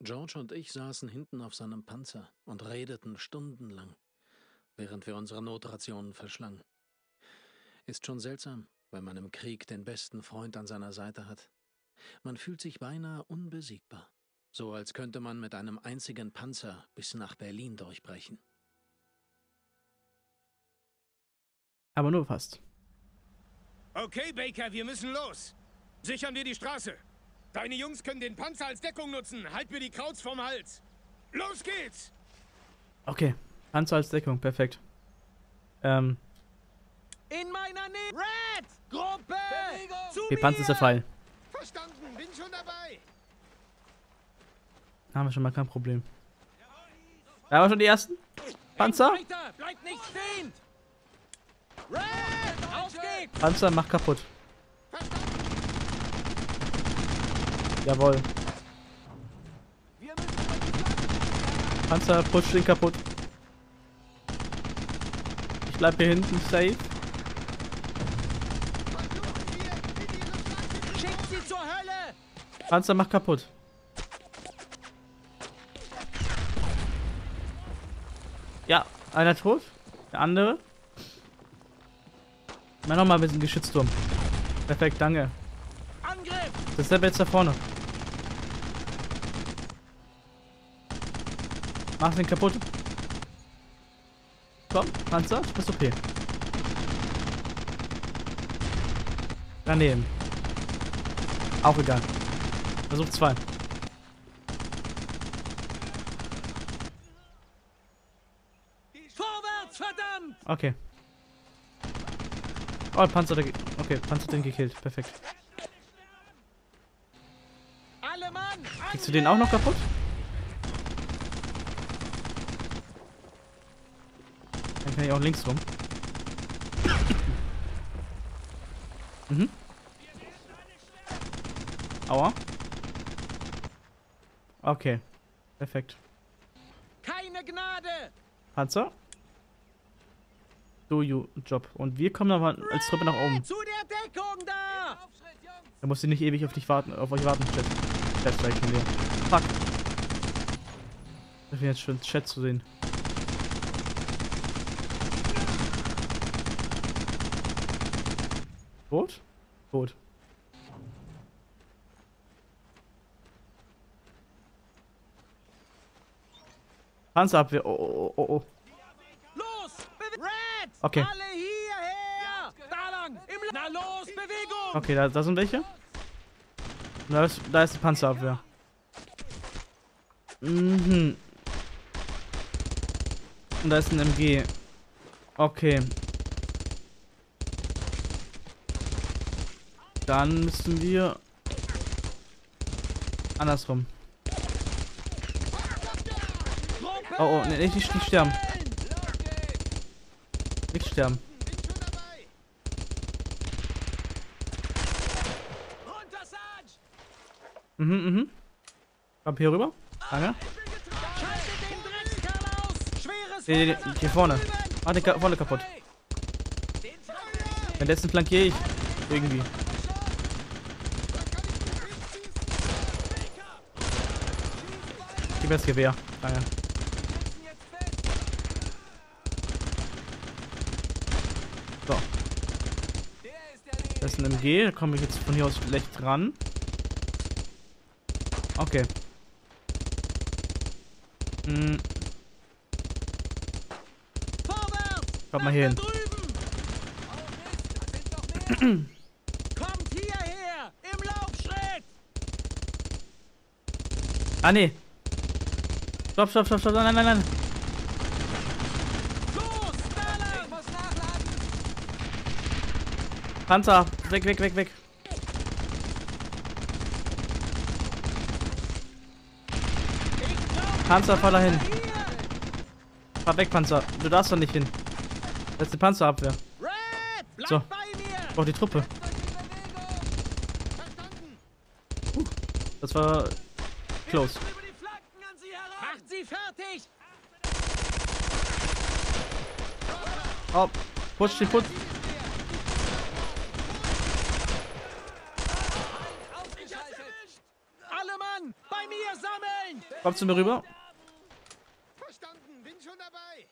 George und ich saßen hinten auf seinem Panzer und redeten stundenlang, während wir unsere Notrationen verschlangen. Ist schon seltsam, wenn man im Krieg den besten Freund an seiner Seite hat. Man fühlt sich beinahe unbesiegbar. So als könnte man mit einem einzigen Panzer bis nach Berlin durchbrechen. Aber nur fast. Okay, Baker, wir müssen los. Sichern wir die Straße. Deine Jungs können den Panzer als Deckung nutzen. Halt mir die Krauts vom Hals. Los geht's! Okay, Panzer als Deckung, perfekt. In meiner Nähe! Red! Gruppe! Okay, Panzer ist der Fall. Verstanden, bin schon dabei. Haben wir schon mal kein Problem. Da haben wir schon die ersten Panzer. Weiter! Bleib nicht stehen! Red! Auf geht's! Panzer, mach kaputt. Jawohl. Panzer, putsch den kaputt. Ich bleib hier hinten safe. Schick sie zur Hölle! Panzer, mach kaputt. Ja, einer tot. Der andere. Mach nochmal ein bisschen Geschützturm. Perfekt, danke. Angriff! Das ist der jetzt da vorne. Mach den kaputt. Komm, Panzer, du bist okay. Daneben. Auch egal. Versuch 2. Vorwärts, verdammt! Okay. Oh, Panzer, okay, Panzer den gekillt. Perfekt. Alle Mann! Kriegst du den auch noch kaputt? Dann kann ich auch links rum. Mhm. Aua. Okay. Perfekt. Keine Gnade! Panzer. Do you Job. Und wir kommen aber als Truppe nach oben. Zu der Deckung da! Da musst du nicht ewig auf euch warten, Chat. Chat vielleicht von dir. Fuck. Ich bin jetzt schon Chat zu sehen. Tot? Tot. Panzerabwehr. Oh, oh, oh, oh. Los! Red! Okay. Alle hierher! Da lang! Na los, Bewegung! Okay, da sind welche. Da ist die Panzerabwehr. Mhm. Und da ist ein MG. Okay. Dann müssen wir andersrum. Oh, oh, nee, nicht sterben. Nicht sterben. Mhm. Komm hier rüber. Danke. Nee, hier vorne. Mach den vorne kaputt. Währenddessen flankiere ich. Irgendwie. Gib mir das Gewehr. Danke. So. Das ist ein MG. Da komme ich jetzt von hier aus schlecht ran. Okay. Kommt mal hier hin. Kommt hierher! Im Laufschritt! Ah, nee. Stopp. Nein. Los! Da lang! Was nachladen! Panzer. Weg. Panzer, fahr da hin. Fahr weg, Panzer. Du darfst doch nicht hin. Das ist die Panzerabwehr. Red! Bleib So. bei mir! Ich brauch die Truppe. Das war close. Macht sie fertig! Oh, putsch die Putz. Alle Mann! Bei mir! Hier sammeln! Komm zu mir rüber. Verstanden, bin schon dabei.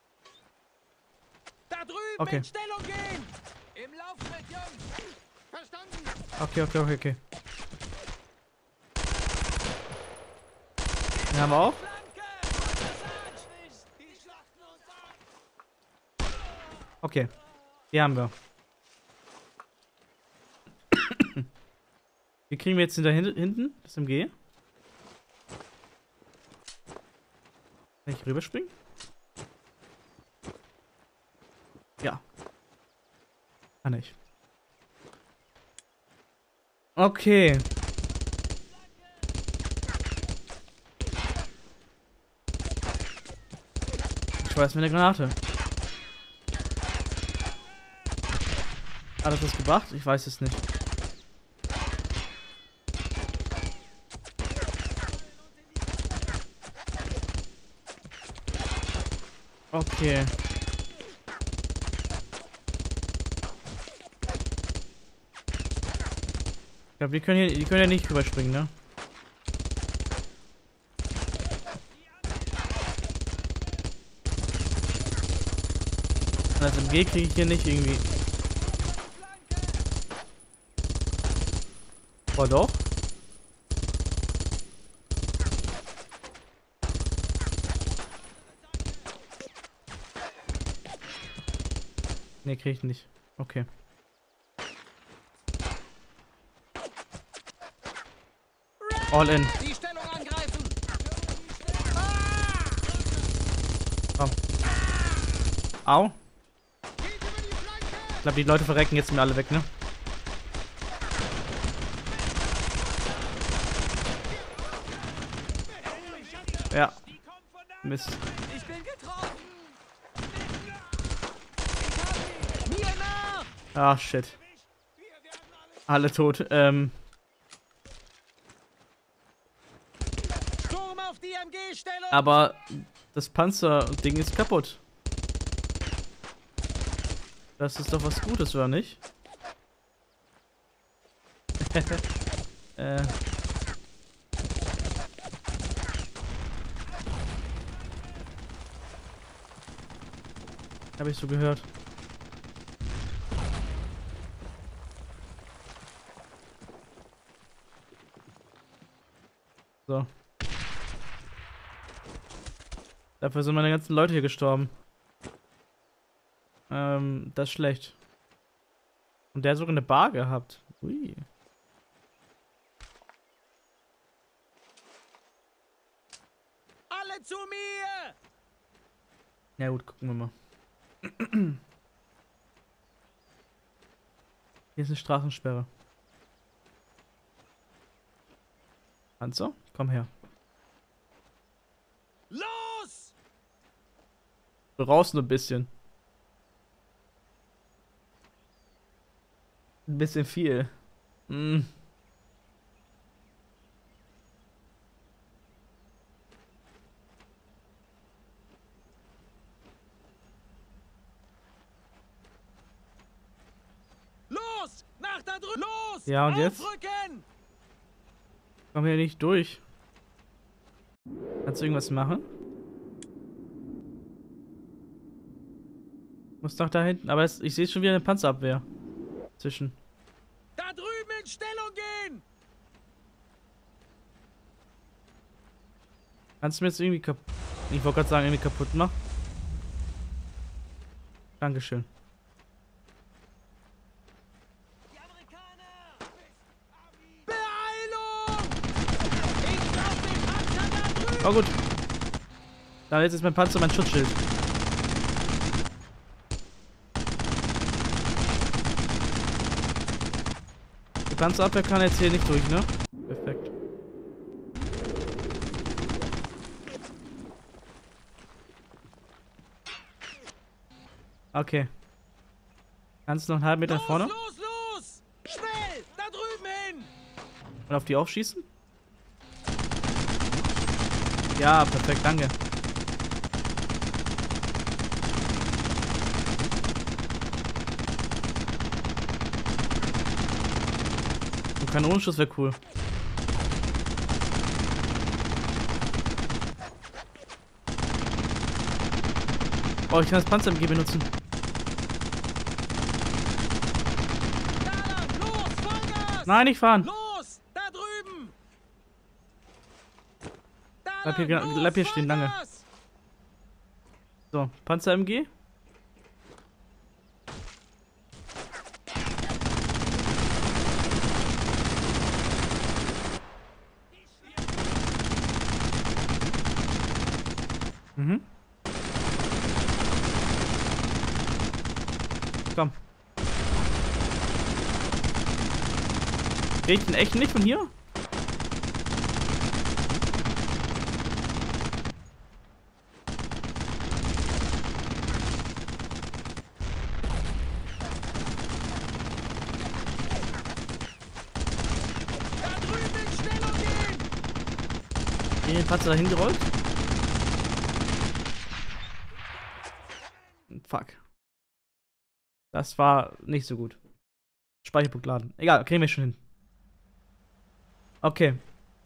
Da drüben Okay. in Stellung gehen! Im Laufschritt, Jungs! Verstanden. Okay. Den haben wir auch. Flanke! Passage! Die schlachten uns ab! Okay. Die haben wir. Wie kriegen wir jetzt hinten das MG? Kann ich rüberspringen? Ja. Kann ich. Okay. Ich weiß mir eine Granate. Hat das gebracht? Ich weiß es nicht. Okay. Ich glaube, die können ja nicht rüberspringen, ne? Das MG kriege ich hier nicht irgendwie. Oh doch. Ne, kriege ich nicht. Okay. All in. Die Stellung angreifen! Komm. Au. Ich glaube, die Leute verrecken jetzt mir alle weg, ne? Ja. Mist. Ich bin getroffen! Mir nach! Ah, shit. Alle tot. Sturm auf die MG-Stellung! Aber das Panzerding ist kaputt. Das ist doch was Gutes, oder nicht? Habe ich so gehört. So. Dafür sind meine ganzen Leute hier gestorben. Das ist schlecht. Und der hat sogar eine Bar gehabt. Ui. Alle zu mir! Ja gut, gucken wir mal. Hier ist eine Straßensperre. Panzer, komm her. Los! Du rauchst nur ein bisschen. Ein bisschen viel. Hm. Los! Nach da drüben! Los! Ja, und jetzt? Aufrücken! Komm hier nicht durch. Kannst du irgendwas machen? Muss doch da hinten. Aber ich sehe schon wieder eine Panzerabwehr. Zwischen. Da drüben in Stellung gehen! Kannst du mir jetzt irgendwie kaputt. Ich wollte gerade sagen, irgendwie kaputt machen. Dankeschön. Die Amerikaner! Beeilung! Ich brauch den Panzer da drüben! Oh gut. Da jetzt ist mein Panzer mein Schutzschild. Die Panzerabwehr kann jetzt hier nicht durch, ne? Perfekt. Okay. Kannst du noch einen halben Meter nach vorne? Los, los! Schnell! Da drüben hin! Und auf die auch schießen? Ja, perfekt, danke. Und Kanonenschuss wäre cool. Oh, ich kann das Panzer-MG benutzen. Da lang, los, Vollgas! Nein, nicht fahren. Los, da drüben! Da Bleib hier stehen, lange. Vollgas! So, Panzer-MG. Mhm. Komm. Krieg ich den echt nicht von hier? Da drüben in Stellung gehen! Den Panzer dahin gerollt. Fuck. Das war nicht so gut. Speicherpunkt laden. Egal, kriegen wir schon hin. Okay.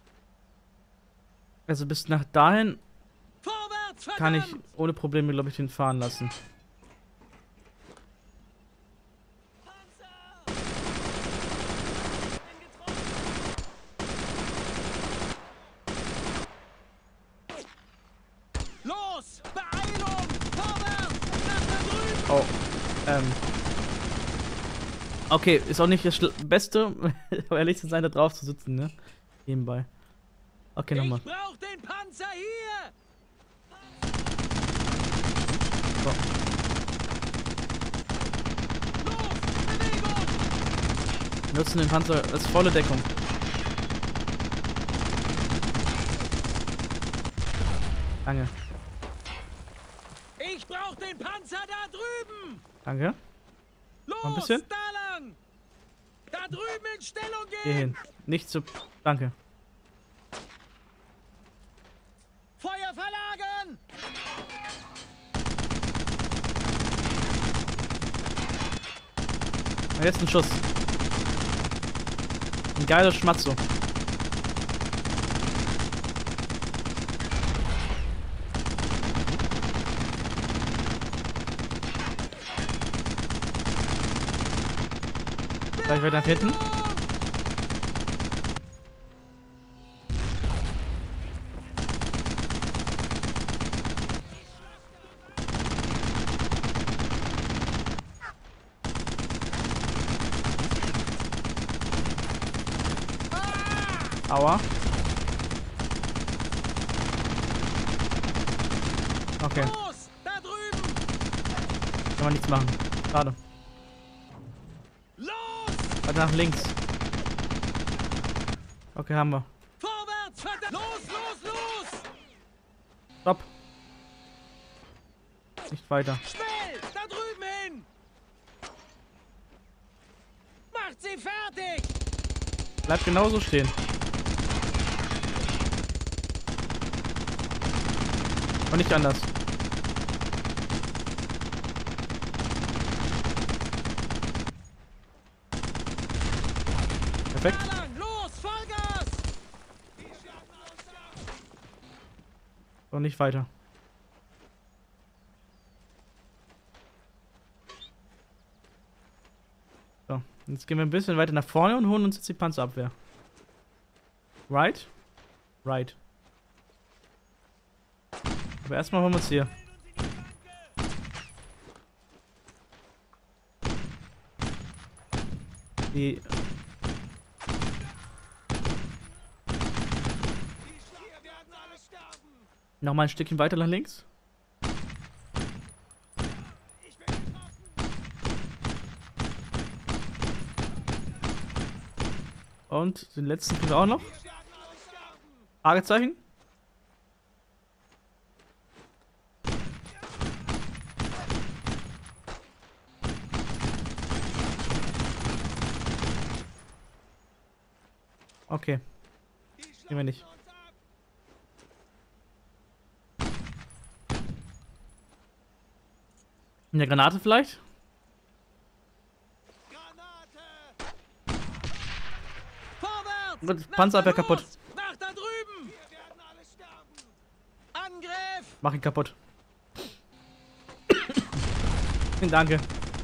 Also bis nach dahin Vorwärts, verdammt! kann ich ohne Probleme, glaube ich, den fahren lassen. Los, Beeilung! Vorwärts! Nach da drüben! Oh, okay, ist auch nicht das Beste, um ehrlich zu sein, da drauf zu sitzen, ne? Nebenbei. Okay, nochmal. Ich brauch den Panzer hier! So. Los, Bewegung! Wir nutzen den Panzer als volle Deckung. Danke. Ich brauch den Panzer da drüben! Danke. Los, ein bisschen? da lang! Da drüben in Stellung Geh gehen! hin. Nicht zu. Danke. Feuer verlagern! Und jetzt ein Schuss. Ein geiler Schmatzo. Gleich weiter nach hinten. Aua. Okay, Los, da drüben! kann man nichts machen. Schade. Los! Weiter nach links. Okay, haben wir. Vorwärts, verdammt! Los, los, los! Stopp. Nicht weiter. Schnell, da drüben hin! Macht sie fertig! Bleib genauso stehen. Und nicht anders. Perfekt. Da lang, los, Vollgas! Und nicht weiter. So, jetzt gehen wir ein bisschen weiter nach vorne und holen uns jetzt die Panzerabwehr. Right? Right. Aber erstmal holen wir uns hier. Die. Nochmal ein Stückchen weiter nach links. Und den letzten kriegen wir auch noch. Fragezeichen. Okay. Gehen wir nicht. Eine Granate vielleicht? Vorwärts! Panzerabwehr kaputt. Nach da drüben! Wir werden alle sterben! Angriff! Mach ihn kaputt. Danke.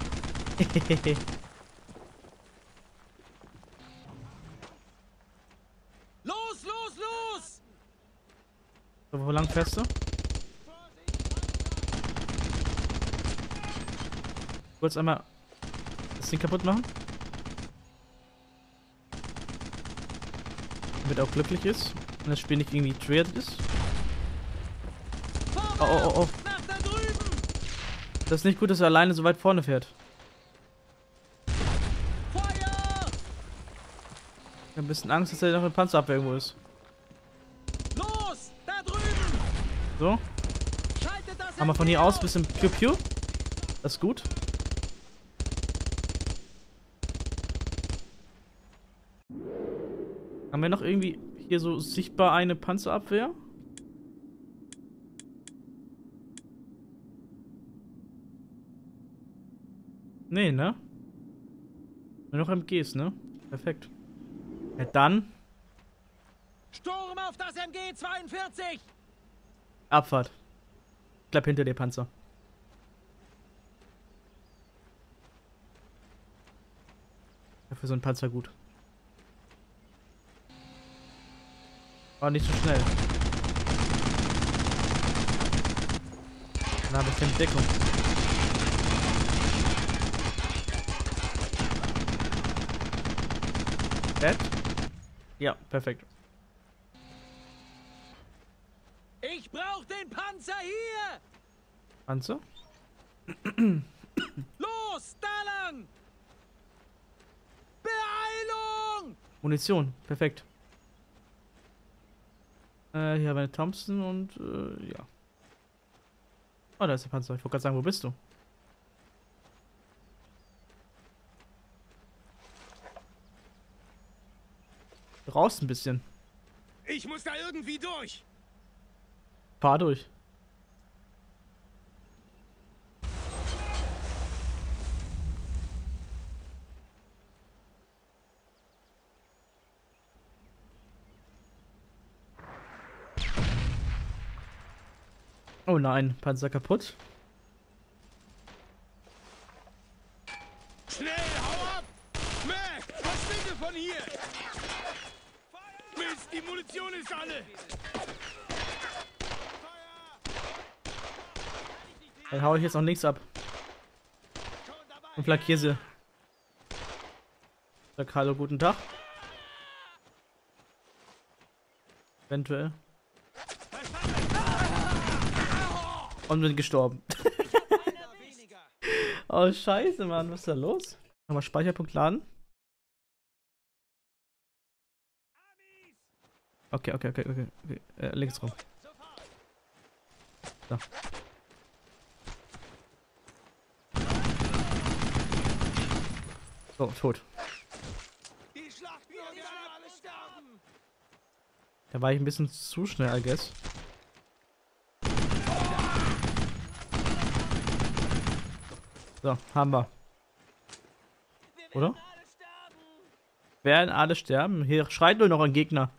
Los, los, los! So, wo lang fährst du? Kurz einmal das Ding kaputt machen. Damit er auch glücklich ist. Und das Spiel nicht irgendwie triggert ist. Oh, oh, oh, oh. Nach da drüben! Das ist nicht gut, dass er alleine so weit vorne fährt. Feuer! Ich habe ein bisschen Angst, dass er noch in Panzerabwehr irgendwo ist. Los! Da drüben! So. Schaltet das Haben wir von hier aus ein bisschen Piu-Piu. Das ist gut. Haben wir noch irgendwie hier so sichtbar eine Panzerabwehr? Nee, ne? Nur noch MGs, ne? Perfekt. Ja, dann Sturm auf das MG 42! Abfahrt. Bleib hinter dir, Panzer. Dafür so ein Panzer gut. Aber nicht so schnell. Dann habe ich keine Deckung. Dead? Ja, perfekt. Ich brauch den Panzer hier! Panzer? Los, da lang! Beeilung! Munition, perfekt. Hier haben wir eine Thompson und ja. Oh, da ist der Panzer. Ich wollte gerade sagen, wo bist du? Raus ein bisschen. Ich muss da irgendwie durch. Fahr durch. Oh nein, Panzer kaputt. Schnell, hau ab! Mac, verschwinde von hier! Mist, die Munition ist alle! Dann hau ich jetzt noch links ab. Und flankier sie. Sag hallo, guten Tag. Eventuell. Und bin gestorben. Oh, scheiße, Mann. Was ist da los? Nochmal Speicherpunkt laden. Okay. Links rum. So. So, tot. Die Schlacht wird alle sterben! Da war ich ein bisschen zu schnell, I guess. So, haben wir. Oder? Werden alle sterben? Hier schreit nur noch ein Gegner.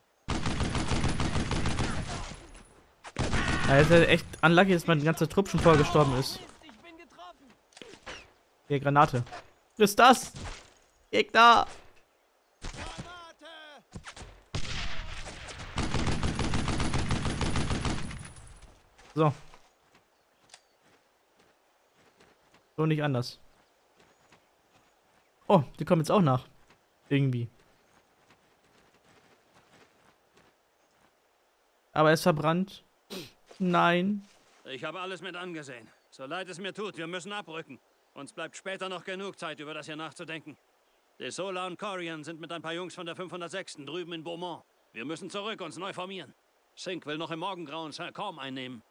Ja, ist ja echt unlucky, dass mein ganzer Trupp schon vorher gestorben ist. Ich bin getroffen! Hier, Granate. Was ist das? Gegner! Granate! So. So nicht anders. Oh, die kommen jetzt auch nach. Irgendwie. Aber er ist verbrannt. Nein. Ich habe alles mit angesehen. So leid es mir tut, wir müssen abrücken. Uns bleibt später noch genug Zeit, über das hier nachzudenken. Desola und Corian sind mit ein paar Jungs von der 506. drüben in Beaumont. Wir müssen zurück, uns neu formieren. Sink will noch im Morgengrauen Saint-Corm einnehmen.